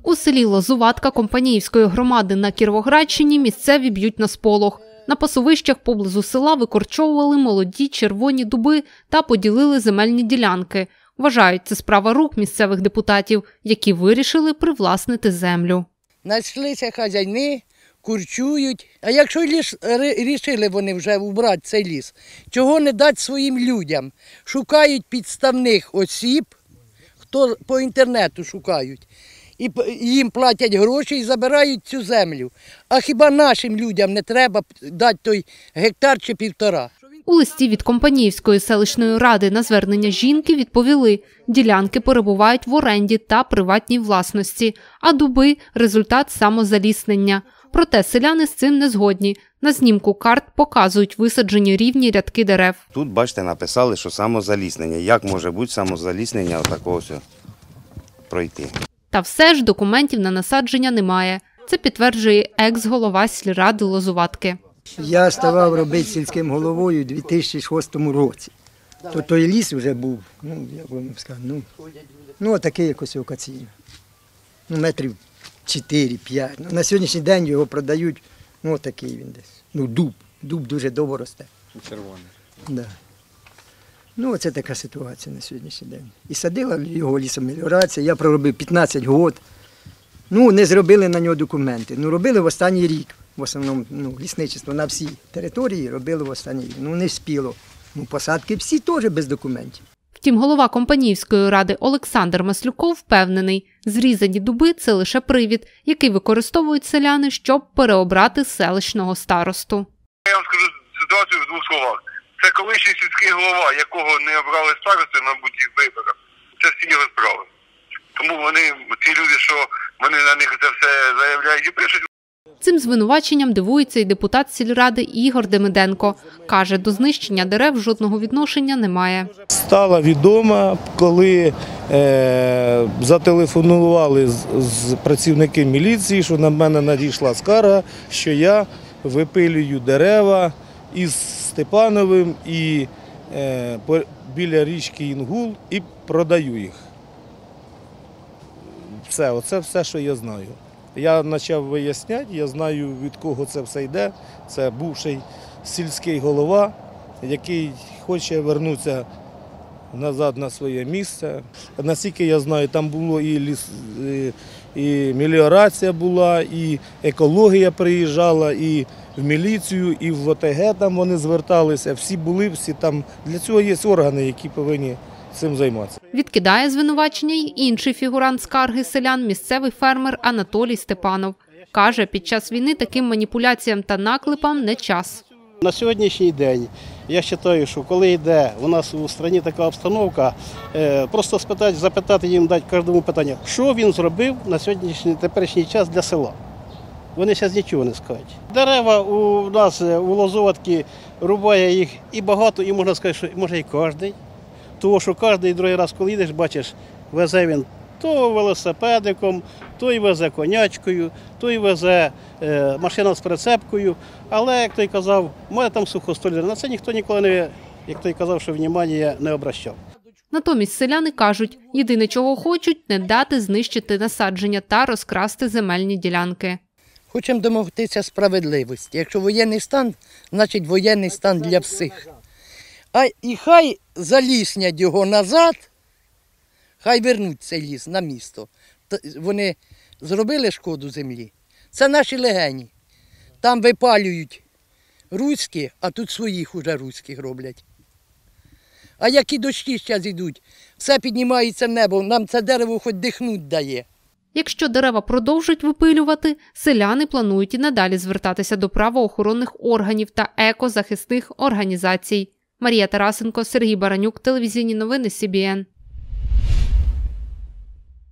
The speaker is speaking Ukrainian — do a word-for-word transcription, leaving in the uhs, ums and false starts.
У селі Лозуватка Компаніївської громади на Кіровоградщині місцеві б'ють на сполох. На пасовищах поблизу села викорчовували молоді червоні дуби та поділили земельні ділянки. Вважають, це справа рук місцевих депутатів, які вирішили привласнити землю. Знайшлися хазяїни, курчують. А якщо рішили вони вже убрати цей ліс, чого не дати своїм людям? Шукають підставних осіб, хто по інтернету шукають. І їм платять гроші і забирають цю землю. А хіба нашим людям не треба дати той гектар чи півтора? У листі від Компаніївської селищної ради на звернення жінки відповіли, ділянки перебувають в оренді та приватній власності, а дуби – результат самозаліснення. Проте селяни з цим не згодні. На знімку карт показують висаджені рівні рядки дерев. Тут, бачите, написали, що самозаліснення. Як може бути самозаліснення отакого все пройти? Та все ж документів на насадження немає. Це підтверджує екс-голова сільради Лозуватки. Я ставав робити сільським головою у дві тисячі шостому році. То той ліс вже був, ну, як вам сказати, ну, ну такий якось окаційний. Ну, метрів чотири-п'ять. Ну, на сьогоднішній день його продають, ну, такий він десь. Ну, дуб. Дуб дуже довго росте. Червоний. Да. Ну, оце така ситуація на сьогоднішній день. І садила його лісомеліорація, я проробив п'ятнадцять років. Ну, не зробили на нього документи. Ну, робили в останній рік. В основному, ну, лісничество на всій території робили в останній рік. Ну, не спіло. Ну, посадки всі теж без документів. Втім, голова Компаніївської ради Олександр Маслюков впевнений, зрізані дуби – це лише привід, який використовують селяни, щоб переобрати селищного старосту. Я вам скажу ситуацію в двох словах. Це колишній сільський голова, якого не обрали старости на будь-яких виборах. Це всі його справи. Тому вони, ці люди, що вони на них це все заявляють і пишуть. Цим звинуваченням дивується і депутат сільради Ігор Демиденко. Каже, до знищення дерев жодного відношення немає. Стала відома, коли е, зателефонували з, з працівники міліції, що на мене надійшла скарга, що я випилюю дерева із Степановим і е, по, біля річки Інгул і продаю їх. Все, оце все, що я знаю. Я почав виясняти, я знаю, від кого це все йде. Це бувший сільський голова, який хоче повернутися назад на своє місце. Наскільки я знаю, там було і ліс, і, і меліорація була, і екологія приїжджала, і в міліцію, і в ОТГ там вони зверталися. Всі були, всі там. Для цього є органи, які повинні цим займатися. Відкидає звинувачення й інший фігурант скарги селян – місцевий фермер Анатолій Степанов. Каже, під час війни таким маніпуляціям та наклепам не час. На сьогоднішній день я вважаю, що коли йде у нас у країні така обстановка, просто спитати, запитати їм, дати кожному питання, що він зробив на сьогоднішній теперішній час для села. Вони зараз нічого не скажуть. Дерева у нас у Лозуватці рубає їх і багато, і можна сказати, що може і кожен. Тому що кожен другий раз, коли їдеш, бачиш, везе він то велосипедиком, то й везе конячкою, то й везе е, машина з прицепкою. Але, як той казав, мене там сухостоліри. На це ніхто ніколи не, як той казав, що внимання не обращав. Натомість селяни кажуть, єдине, чого хочуть – не дати знищити насадження та розкрасти земельні ділянки. Хочемо домогтися справедливості. Якщо воєнний стан, значить воєнний стан для всіх. А і хай заліснять його назад, хай вернуть цей ліс на місто. Вони зробили шкоду землі. Це наші легені. Там випалюють руські, а тут своїх уже руських роблять. А які дощі зараз йдуть, все піднімається в небо, нам це дерево хоч дихнуть дає. Якщо дерева продовжать випилювати, селяни планують і надалі звертатися до правоохоронних органів та екозахисних організацій. Марія Тарасенко, Сергій Баранюк, телевізійні новини Сі Бі Ен.